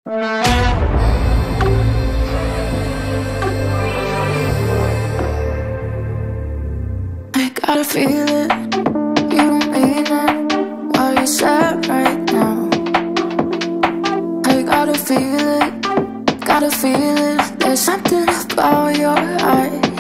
I gotta feel it, you don't mean it, while you're sad right now. I gotta feel it, there's something about your eyes.